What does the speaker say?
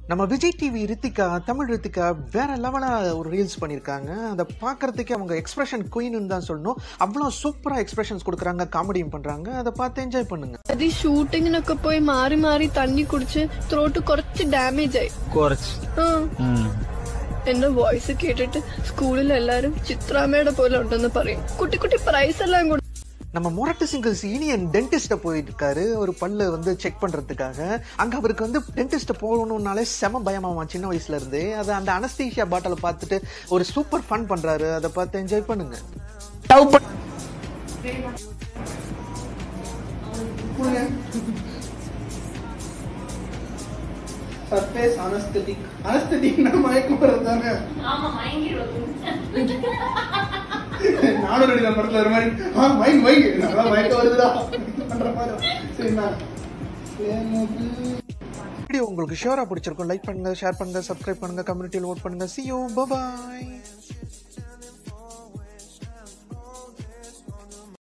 நம்ம விஜய் டிவி ரித்திகா தமிழ் ரித்திகா வேற லெவலா ஒரு ரீல்ஸ் பண்ணியிருக்காங்க. அதை பார்க்கறதுக்கே அவங்க எக்ஸ்பிரஷன் குயின்னு தான் சொல்லணும். அவ்வளோ சூப்பரா எக்ஸ்பிரஷன்ஸ் கொடுக்குறாங்க, காமெடியும் பண்றாங்க. அதை பார்த்து என்ஜாய் பண்ணுங்க. അത് ഷൂട്ടിങ്ങിനൊക്കെ പോയി മാറി മാറി തണ്ണി കുടിച്ച് ത്രോട്ട് കുറച്ച് ഡാമേജ് ആയി. എന്റെ വോയിസ് കേട്ടിട്ട് സ്കൂളിൽ എല്ലാരും ചിത്രാമ്മയുടെ പോലെ ഉണ്ടെന്ന് പറയും. കുട്ടി കുട്ടി പ്രൈസ് എല്ലാം കൊടുത്തു. நம்ம மொரட்டு சிங்கிள்ஸ் இனியன் டென்டிஸ்ட போயிட்டு இருக்காரு ஒரு பல்லு வந்து செக் பண்றதுக்காக. அங்க அவருக்கு வந்து டென்டிஸ்ட போகணும்னாலே செம பயமாமா சின்ன வயசுல இருந்து. அதை அந்த அனஸ்தீசியா பாட்டில பார்த்துட்டு ஒரு சூப்பர் ஃபன் பண்றாரு. அதை பார்த்து என்ஜாய் பண்ணுங்க. சர்ஃபேஸ் அனஸ்தெட்டிக் அனஸ்தெட்டிக்னா மயக்கம் வரதானே? ஆமா, மயங்கிடுவது. நானும் ரெடி படத்துல ஒரு மாதிரி மயங்க நல்லா மயக்கம் வருதுடா பண்ற மாதிரி. சரிண்ணா, வீடியோ உங்களுக்கு ஷியரா பிடிச்சிருக்கும். லைக் பண்ணுங்க, ஷேர் பண்ணுங்க, சப்ஸ்கிரைப் பண்ணுங்க, கம்யூனிட்டியில் ஓட் பண்ணுங்க. See you, bye bye.